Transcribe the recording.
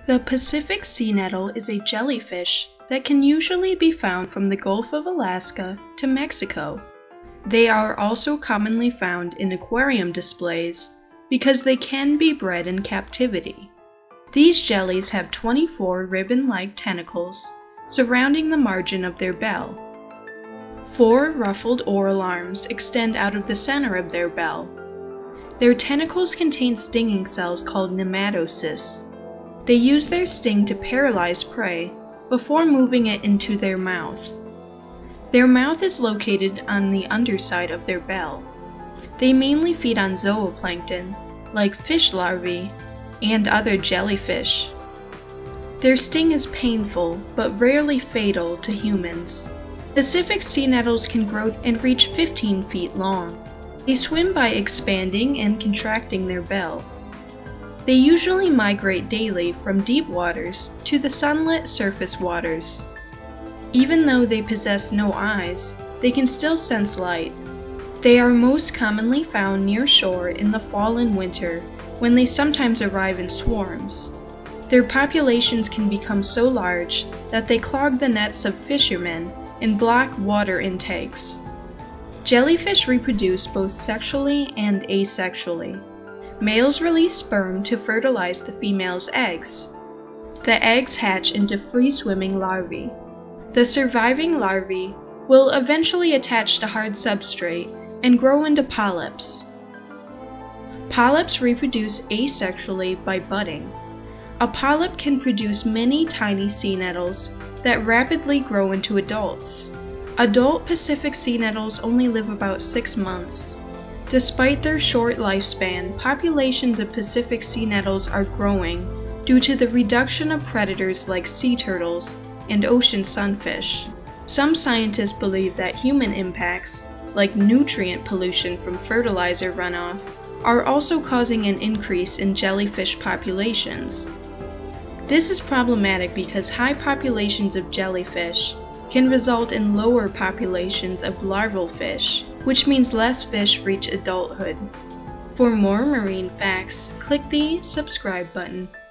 The Pacific sea nettle is a jellyfish that can usually be found from the Gulf of Alaska to Mexico. They are also commonly found in aquarium displays because they can be bred in captivity. These jellies have 24 ribbon-like tentacles surrounding the margin of their bell. 4 ruffled oral arms extend out of the center of their bell. Their tentacles contain stinging cells called nematocysts. They use their sting to paralyze prey before moving it into their mouth. Their mouth is located on the underside of their bell. They mainly feed on zooplankton, like fish larvae and other jellyfish. Their sting is painful but rarely fatal to humans. Pacific sea nettles can grow and reach 15 feet long. They swim by expanding and contracting their bell. They usually migrate daily from deep waters to the sunlit surface waters. Even though they possess no eyes, they can still sense light. They are most commonly found near shore in the fall and winter, when they sometimes arrive in swarms. Their populations can become so large that they clog the nets of fishermen and block water intakes. Jellyfish reproduce both sexually and asexually. Males release sperm to fertilize the female's eggs. The eggs hatch into free-swimming larvae. The surviving larvae will eventually attach to hard substrate and grow into polyps. Polyps reproduce asexually by budding. A polyp can produce many tiny sea nettles that rapidly grow into adults. Adult Pacific sea nettles only live about 6 months. Despite their short lifespan, populations of Pacific sea nettles are growing due to the reduction of predators like sea turtles and ocean sunfish. Some scientists believe that human impacts, like nutrient pollution from fertilizer runoff, are also causing an increase in jellyfish populations. This is problematic because high populations of jellyfish can result in lower populations of larval fish, which means less fish reach adulthood. For more marine facts, click the subscribe button.